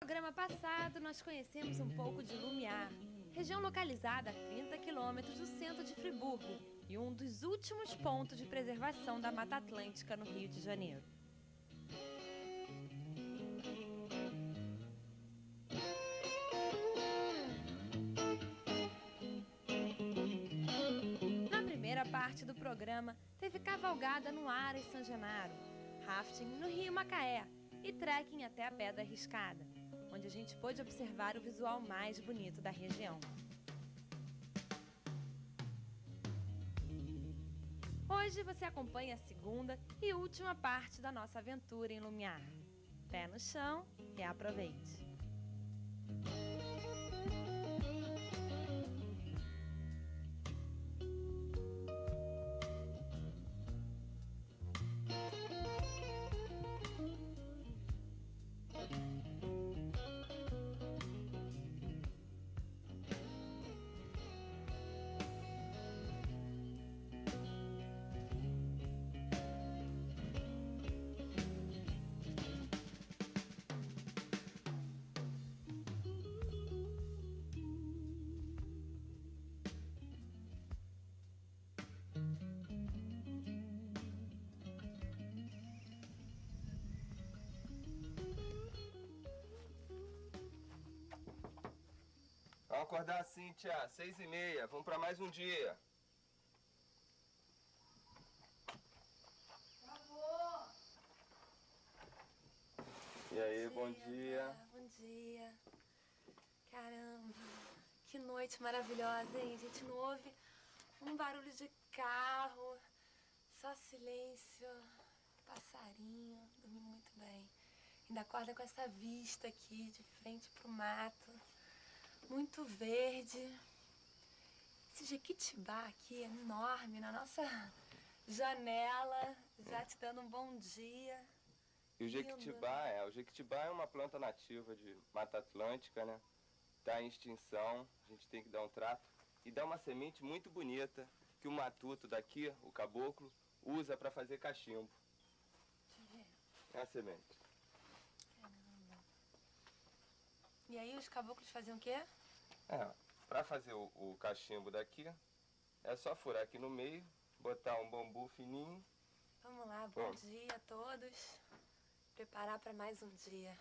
No programa passado, nós conhecemos um pouco de Lumiar, região localizada a 30 quilômetros do centro de Friburgo e um dos últimos pontos de preservação da Mata Atlântica no Rio de Janeiro. Na primeira parte do programa, teve cavalgada no Ara e São Genaro, rafting no Rio Macaé e trekking até a Pedra Arriscada, onde a gente pôde observar o visual mais bonito da região. Hoje você acompanha a segunda e última parte da nossa aventura em Lumiar. Pé no chão e aproveite! Vamos acordar assim, tia. 6h30. Vamos pra mais um dia. Avô! E aí, bom dia. Bom dia. Caramba, que noite maravilhosa, hein? A gente não ouve um barulho de carro, só silêncio, passarinho, dormi muito bem. Ainda acorda com essa vista aqui, de frente pro mato. Muito verde. Esse jequitibá aqui é enorme na nossa janela, já te dando um bom dia. E o jequitibá, o jequitibá é uma planta nativa de Mata Atlântica, né? Tá em extinção, a gente tem que dar um trato. E dá uma semente muito bonita que o matuto daqui, o caboclo, usa para fazer cachimbo. Deixa eu ver. É a semente. E aí os caboclos faziam o quê? Para fazer o cachimbo daqui, é só furar aqui no meio, botar um bambu fininho. Vamos lá, bom dia a todos. Preparar para mais um dia.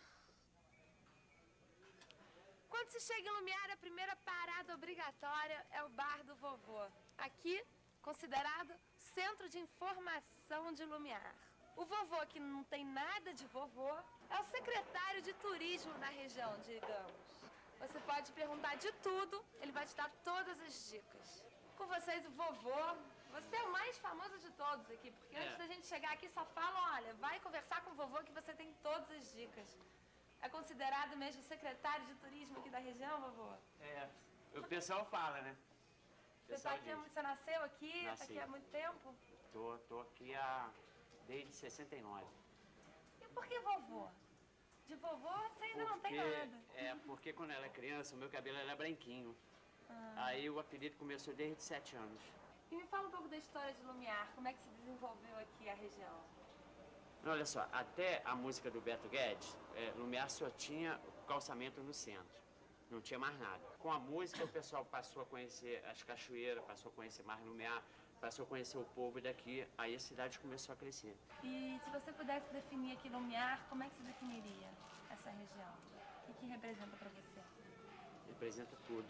Quando se chega em Lumiar, a primeira parada obrigatória é o Bar do Vovô. Aqui, considerado centro de informação de Lumiar. O vovô, que não tem nada de vovô, é o secretário de turismo da região, digamos. Você pode perguntar de tudo, ele vai te dar todas as dicas. Com vocês, o vovô, você é o mais famoso de todos aqui, porque antes da gente chegar aqui só falam, olha, vai conversar com o vovô que você tem todas as dicas. É considerado mesmo secretário de turismo aqui da região, vovô? O pessoal fala, né? Você nasceu aqui? Nasci. Tá aqui há muito tempo? Tô aqui desde 69. E por que vovô? De vovô você ainda não tem nada. Porque quando eu era criança, o meu cabelo era branquinho. Aí o apelido começou desde 7 anos. E me fala um pouco da história de Lumiar, como é que se desenvolveu aqui a região? Olha só, até a música do Beto Guedes, Lumiar só tinha calçamento no centro. Não tinha mais nada. Com a música, o pessoal passou a conhecer as cachoeiras, passou a conhecer mais Lumiar, passou a conhecer o povo daqui, aí a cidade começou a crescer. E se você pudesse definir aqui Lumiar, como é que você definiria essa região? O que representa para você? Representa tudo.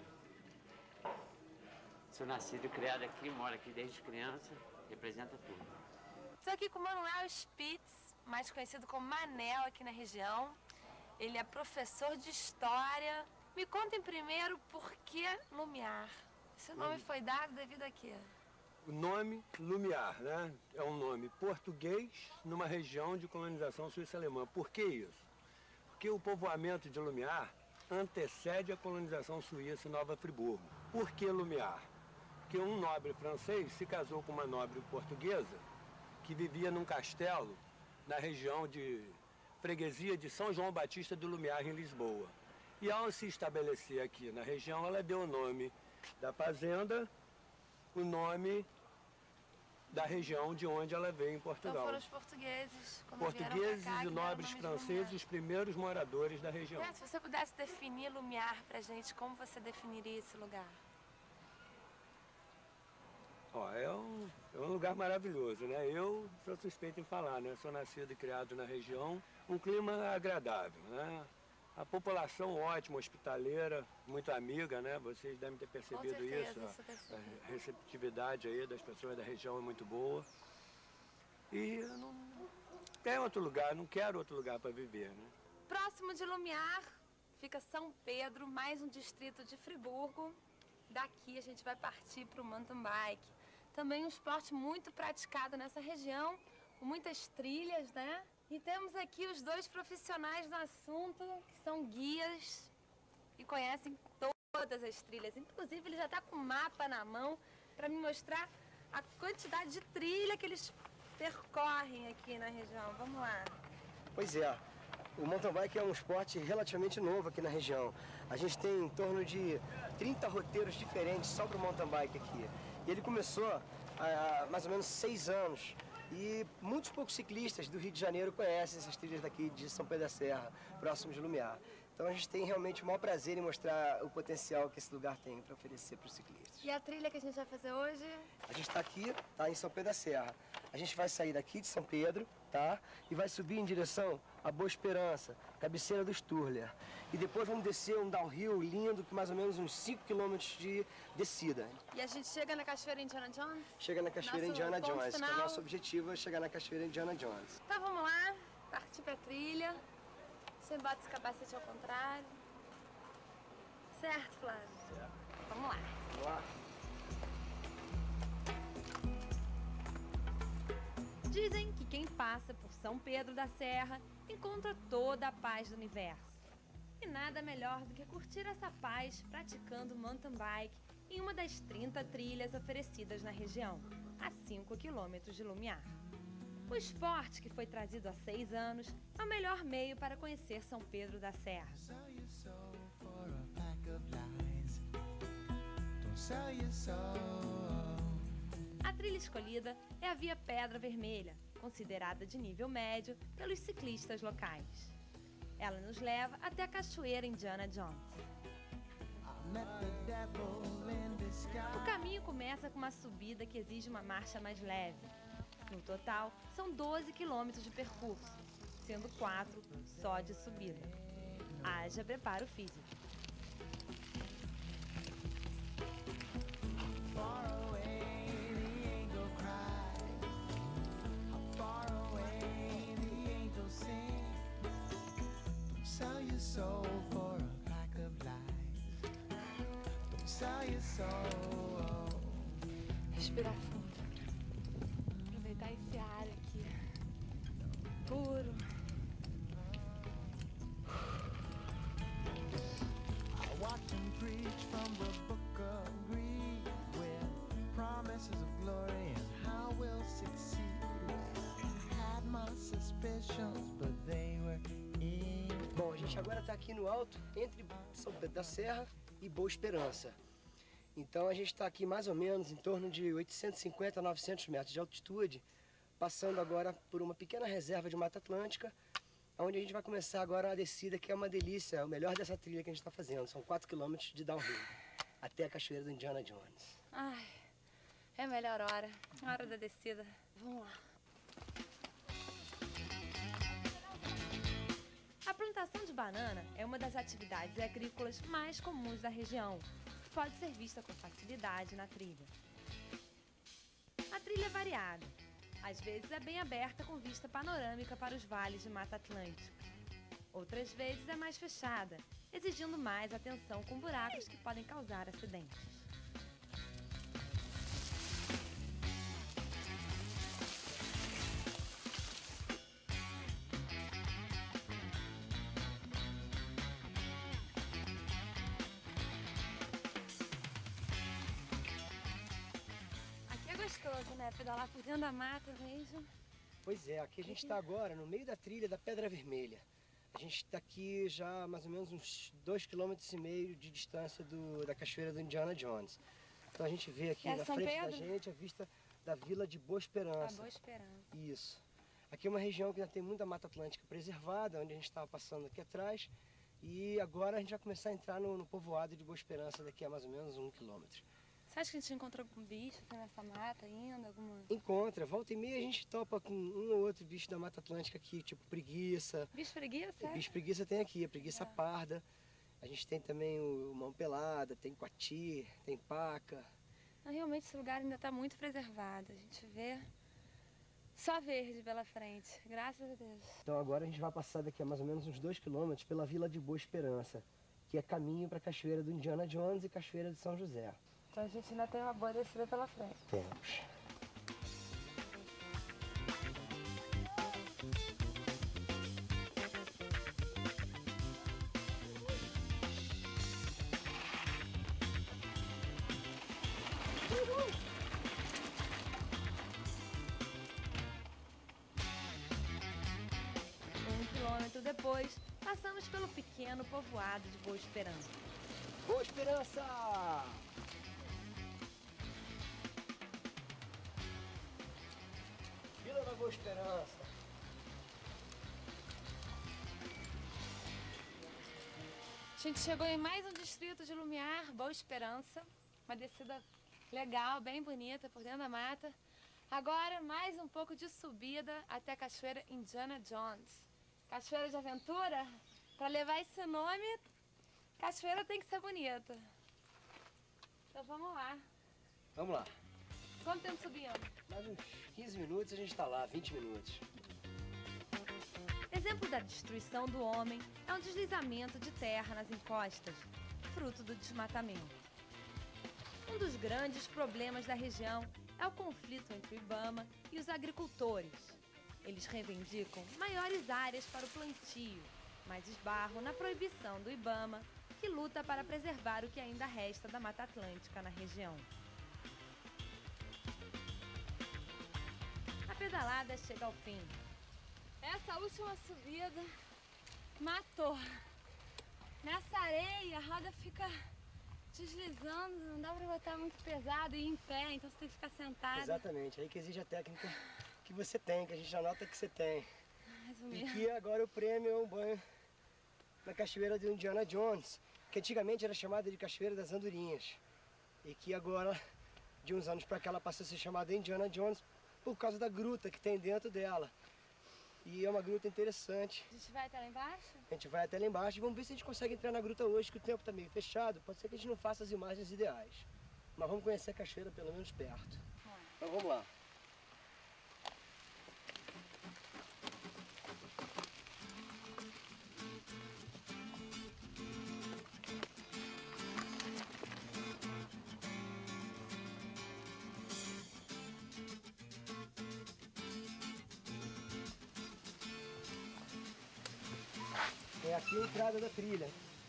Sou nascido e criado aqui, moro aqui desde criança, representa tudo. Estou aqui com o Manuel Spitz, mais conhecido como Manel aqui na região. Ele é professor de História. Me contem primeiro por que Lumiar. Esse nome foi dado devido a quê? O nome Lumiar, né? É um nome português numa região de colonização suíça-alemã. Por que isso? Porque o povoamento de Lumiar antecede a colonização suíça em Nova Friburgo. Por que Lumiar? Porque um nobre francês se casou com uma nobre portuguesa que vivia num castelo na região de freguesia de São João Batista do Lumiar, em Lisboa. E ao se estabelecer aqui na região, ela deu o nome da fazenda, o nome da região de onde ela veio em Então Portugal. foram os portugueses, quando Portugueses vieram pra cá, e que deram nobres o nome de franceses, Lumiar. os primeiros moradores da região. Neto, se você pudesse definir Lumiar pra gente, como você definiria esse lugar? Ó, é um lugar maravilhoso, né? Eu sou suspeito em falar, né? Sou nascido e criado na região, um clima agradável, né? A população ótima, hospitaleira, muito amiga, né? Vocês devem ter percebido Com certeza, isso. isso eu percebi. A receptividade aí das pessoas da região é muito boa. E eu não tem outro lugar, não quero outro lugar para viver, né? Próximo de Lumiar fica São Pedro, mais um distrito de Friburgo. Daqui a gente vai partir para o mountain bike. Também um esporte muito praticado nessa região, com muitas trilhas, né? E temos aqui os dois profissionais do assunto, que são guias e conhecem todas as trilhas. Inclusive, ele já está com o mapa na mão para me mostrar a quantidade de trilha que eles percorrem aqui na região. Vamos lá. Pois é, o mountain bike é um esporte relativamente novo aqui na região. A gente tem em torno de 30 roteiros diferentes só para o mountain bike aqui. E ele começou há mais ou menos 6 anos. E muitos poucos ciclistas do Rio de Janeiro conhecem essas trilhas daqui de São Pedro da Serra, próximo de Lumiar. Então a gente tem realmente o maior prazer em mostrar o potencial que esse lugar tem para oferecer para os ciclistas. E a trilha que a gente vai fazer hoje? A gente está aqui, tá em São Pedro da Serra. A gente vai sair daqui de São Pedro, tá? E vai subir em direção a Boa Esperança, cabeceira do Sturler. E depois vamos descer um downhill lindo, com mais ou menos uns 5 km de descida. E a gente chega na Cachoeira Indiana Jones? Chega na Cachoeira Nosso Indiana ponto Jones, que é o final. nosso objetivo é chegar na Cachoeira Indiana Jones. Então vamos lá, partir pra trilha. Você bota esse capacete ao contrário. Certo, Flávio? Certo. Vamos lá. Vamos lá. Dizem que quem passa por São Pedro da Serra encontra toda a paz do universo. E nada melhor do que curtir essa paz praticando mountain bike em uma das 30 trilhas oferecidas na região, a 5 quilômetros de Lumiar. O esporte, que foi trazido há 6 anos, é o melhor meio para conhecer São Pedro da Serra. A trilha escolhida é a Via Pedra Vermelha, considerada de nível médio pelos ciclistas locais. Ela nos leva até a Cachoeira Indiana Jones. O caminho começa com uma subida que exige uma marcha mais leve. No total, são 12 quilômetros de percurso, sendo 4 só de subida. Haja preparo físico. Respirar fundo. Aproveitar esse ar aqui. Puro. Bom, a gente agora está aqui no alto, entre São Pedro da Serra e Boa Esperança. Então a gente está aqui mais ou menos em torno de 850 a 900 metros de altitude, passando agora por uma pequena reserva de Mata Atlântica, onde a gente vai começar agora a descida, que é uma delícia, é o melhor dessa trilha que a gente está fazendo. São 4 km de downhill, até a Cachoeira do Indiana Jones. Ai, é a melhor hora. A hora da descida. Vamos lá. A plantação de banana é uma das atividades agrícolas mais comuns da região, que pode ser vista com facilidade na trilha. A trilha é variada. Às vezes é bem aberta com vista panorâmica para os vales de Mata Atlântica. Outras vezes é mais fechada, exigindo mais atenção com buracos que podem causar acidentes. Gostoso, né? Pedalar por dentro da mata mesmo. Pois é, aqui a gente está agora no meio da trilha da Pedra Vermelha. A gente está aqui já mais ou menos uns 2,5 km de distância da Cachoeira do Indiana Jones. Então a gente vê aqui na frente da gente a vista da Vila de Boa Esperança. Boa Esperança. Isso. Aqui é uma região que ainda tem muita Mata Atlântica preservada, onde a gente estava passando aqui atrás. E agora a gente vai começar a entrar no povoado de Boa Esperança daqui a mais ou menos 1 quilômetro. Você acha que a gente encontrou algum bicho nessa mata ainda? Encontra. Volta e meia a gente topa com um ou outro bicho da Mata Atlântica aqui, tipo preguiça. Bicho preguiça? Bicho preguiça tem aqui, a preguiça parda. A gente tem também o mão pelada, tem coati, tem paca. Realmente esse lugar ainda está muito preservado. A gente vê só verde pela frente, graças a Deus. Então agora a gente vai passar daqui a mais ou menos uns 2 quilômetros pela Vila de Boa Esperança, que é caminho para a Cachoeira do Indiana Jones e Cachoeira de São José. Então a gente ainda tem uma boa descida pela frente. Temos. Depois, passamos pelo pequeno povoado de Boa Esperança. Boa Esperança! Vila da Boa Esperança. A gente chegou em mais um distrito de Lumiar, Boa Esperança. Uma descida legal, bem bonita, por dentro da mata. Agora, mais um pouco de subida até a Cachoeira Indiana Jones. Cachoeira de aventura, para levar esse nome, cachoeira tem que ser bonita. Então vamos lá. Vamos lá. Quanto tempo subindo? Mais uns 15 minutos a gente está lá, 20 minutos. Exemplo da destruição do homem é um deslizamento de terra nas encostas, fruto do desmatamento. Um dos grandes problemas da região é o conflito entre o IBAMA e os agricultores. Eles reivindicam maiores áreas para o plantio, mas esbarram na proibição do IBAMA, que luta para preservar o que ainda resta da Mata Atlântica na região. A pedalada chega ao fim. Essa última subida matou. Nessa areia, a roda fica deslizando, não dá para botar muito pesado e ir em pé, então você tem que ficar sentado. Exatamente, aí que exige a técnica que você tem, que a gente já nota que você tem. E que agora o prêmio é um banho na Cachoeira do Indiana Jones, que antigamente era chamada de Cachoeira das Andorinhas. E que agora, de uns anos para cá, ela passou a ser chamada Indiana Jones por causa da gruta que tem dentro dela. E é uma gruta interessante. A gente vai até lá embaixo? A gente vai até lá embaixo e vamos ver se a gente consegue entrar na gruta hoje, que o tempo está meio fechado. Pode ser que a gente não faça as imagens ideais. Mas vamos conhecer a cachoeira pelo menos perto. Então vamos lá. É aqui a entrada da trilha.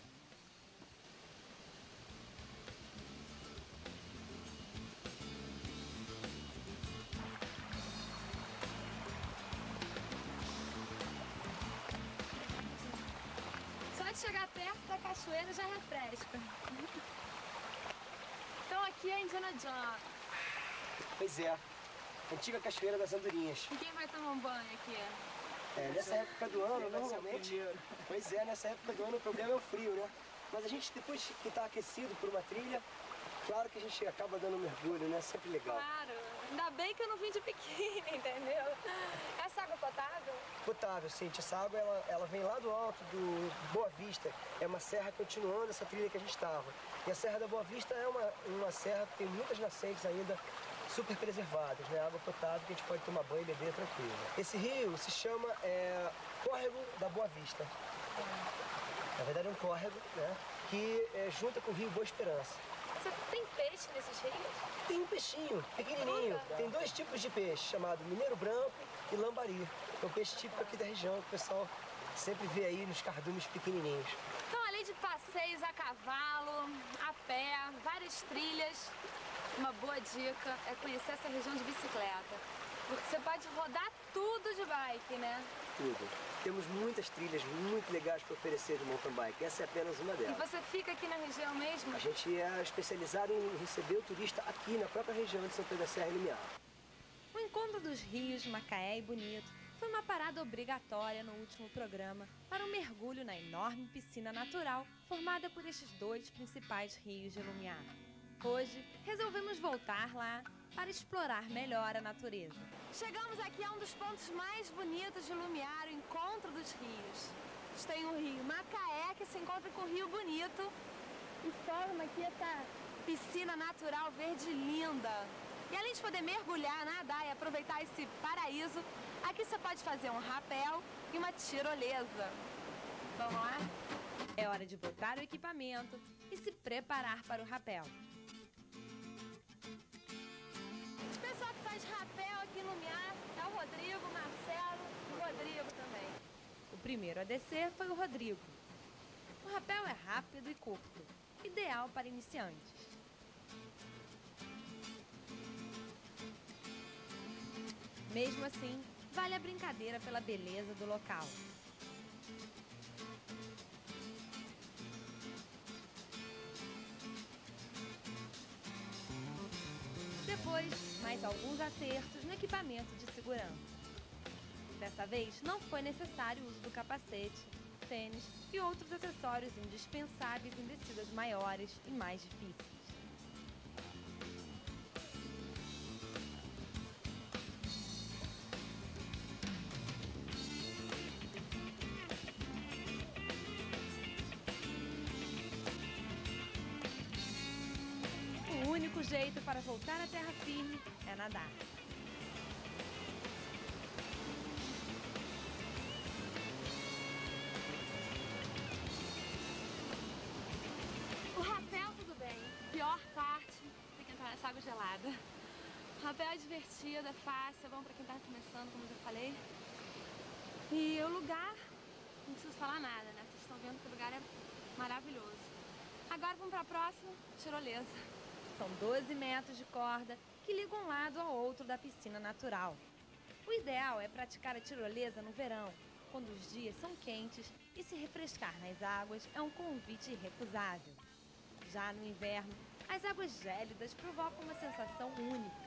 Só de chegar perto da cachoeira já refresca. Então aqui é Indiana Jones. Pois é, antiga Cachoeira das Andorinhas. E quem vai tomar um banho aqui? Nessa época do ano, normalmente, pois é, nessa época do ano o problema é o frio, né? Mas a gente, depois que está aquecido por uma trilha, claro que a gente acaba dando um mergulho, né? Sempre legal. Claro, ainda bem que eu não vim de biquíni, entendeu? Essa água potável? Potável, sim. Essa água, ela vem lá do alto do Boa Vista. É uma serra continuando essa trilha que a gente estava. E a Serra da Boa Vista é uma serra que tem muitas nascentes ainda super preservadas, né? Água potável que a gente pode tomar banho e beber tranquilo. Esse rio se chama Córrego da Boa Vista. Na verdade é um córrego, né? Que junta com o rio Boa Esperança. Você tem peixe nesses rios? Tem um peixinho, pequenininho. Tem 2 tipos de peixe, chamado mineiro branco e lambari. É um peixe típico aqui da região, que o pessoal sempre vê aí nos cardumes pequenininhos. Então, além de passeios a cavalo, a pé, várias trilhas, uma boa dica é conhecer essa região de bicicleta. Porque você pode rodar tudo de bike, né? Tudo. Temos muitas trilhas muito legais para oferecer de mountain bike. Essa é apenas uma E delas. você fica aqui na região mesmo? A gente é especializado em receber o turista aqui na própria região de São Pedro da Serra e Lumiar. Encontro dos Rios, Macaé e Bonito foi uma parada obrigatória no último programa para um mergulho na enorme piscina natural formada por estes dois principais rios de Lumiar. Hoje, resolvemos voltar lá para explorar melhor a natureza. Chegamos aqui a um dos pontos mais bonitos de Lumiar, o Encontro dos Rios. A gente tem o rio Macaé, que se encontra com o Rio Bonito e forma aqui essa piscina natural verde linda. E além de poder mergulhar, nadar e aproveitar esse paraíso, aqui você pode fazer um rapel e uma tirolesa. Vamos lá? É hora de botar o equipamento e se preparar para o rapel. O pessoal que faz rapel aqui no Lumiar é o Rodrigo, o Marcelo e o Rodrigo também. O primeiro a descer foi o Rodrigo. O rapel é rápido e curto, ideal para iniciantes. Mesmo assim, vale a brincadeira pela beleza do local. Depois, mais alguns acertos no equipamento de segurança. Dessa vez, não foi necessário o uso do capacete, tênis e outros acessórios indispensáveis em descidas maiores e mais difíceis. O único jeito para voltar à terra firme é nadar. O rapel, tudo bem. Pior parte, tem que entrar nessa água gelada. O rapel é divertido, é fácil, é bom pra quem tá começando, como eu já falei. E o lugar, não preciso falar nada, né? Vocês estão vendo que o lugar é maravilhoso. Agora vamos pra próxima, tirolesa. São 12 metros de corda que ligam um lado ao outro da piscina natural. O ideal é praticar a tirolesa no verão, quando os dias são quentes e se refrescar nas águas é um convite irrecusável. Já no inverno, as águas gélidas provocam uma sensação única.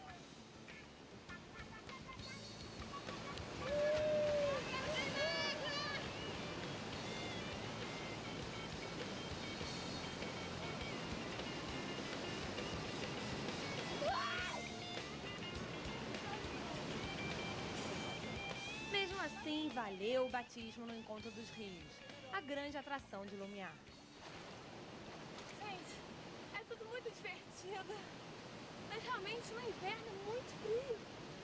Mesmo assim, valeu o batismo no Encontro dos Rios, a grande atração de Lumiar. Gente, é tudo muito divertido, mas realmente no inverno é muito frio.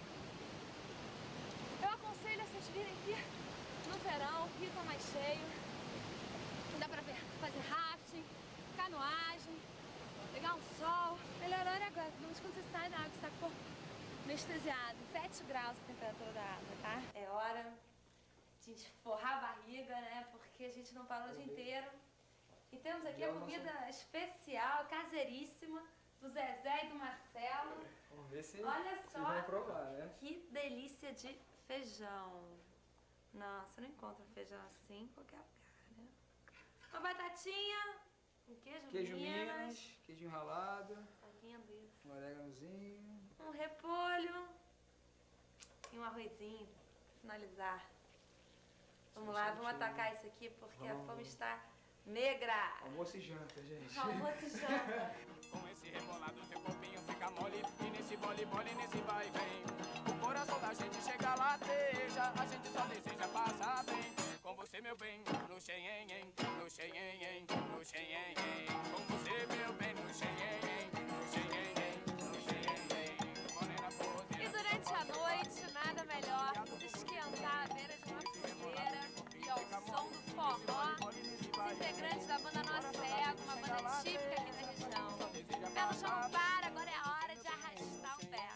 Eu aconselho a vocês virem aqui no verão, o rio tá mais cheio, dá pra fazer rafting, canoagem, pegar um sol. Melhor hora é agora, mas quando você sai da água, você tá com o corpo anestesiado, 7 graus a temperatura da água, tá? É hora de a gente forrar a barriga, né? Porque a gente não parou o dia inteiro. E temos aqui a comida especial, caseiríssima, do Zezé e do Marcelo. Vamos ver se Olha vocês só vão provar, né? que delícia de feijão. Não, você não encontra feijão assim em qualquer lugar, né? Uma batatinha, um Queijo Minas, queijinho ralado, Tá lindo isso. um oréganozinho. Um repolho e um arrozinho pra finalizar. Vamos lá, vamos atacar isso aqui porque a fome está negra. Almoço e janta, gente. Almoço e janta. Com esse rebolado, seu corpinho fica mole. E nesse bole, nesse vai e vem. O coração da gente chega lá, deixa. A gente só deseja passar bem. Com você, meu bem, no xenhen, no xenhen, no xenhen. Com você, meu bem, no xenhen, no xenhen, no xenhen. Morena pose. E durante a noite, nada melhor que se esquentar à beira de uma fogueira e ao som do forró. Os integrantes da banda Nó Cego, uma banda típica aqui da região. O pé no chão não para, agora é a hora de arrastar o pé.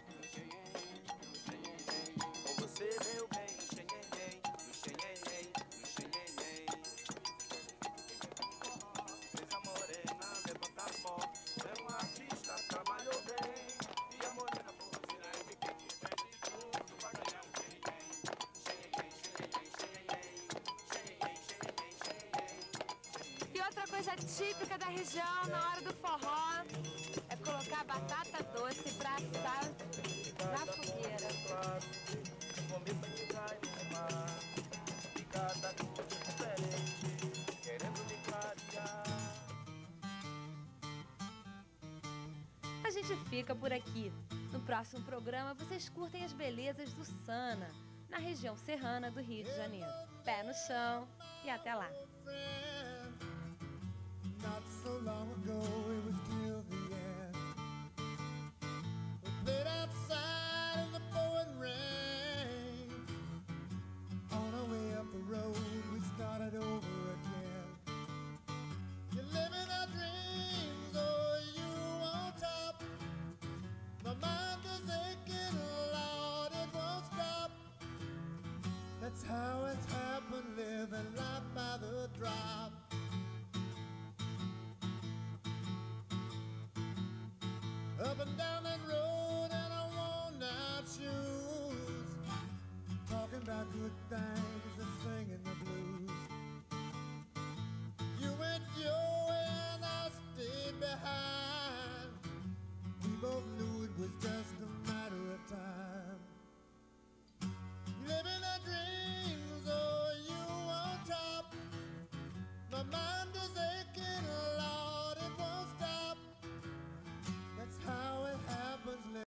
Com você, meu bem, no xenhen, no xenhen, no xenhen. Essa morena levanta pó, é uma artista, trabalhou bem. E a morena forrozeira é piquete, pede tudo pra ganhar um xenhen. Xenhen, xenhen, xenhen, xenhen, xenhen, xenhen. E outra coisa típica da região na hora do forró é colocar batata doce pra assar na fogueira. Cometa que cai no mar, e cada tudo diferente, querendo me clarear. A gente fica por aqui. No próximo programa, vocês curtem as belezas do Sana, na região serrana do Rio de Janeiro. Pé no chão e até lá. Not so long ago, it was till the end. We played outside in the pouring rain. On our way up the road, we started over again. You're living our dreams, oh, you on top. My mind is aching, Lord, it won't stop. That's how it's happened, living life by the drop. Up and down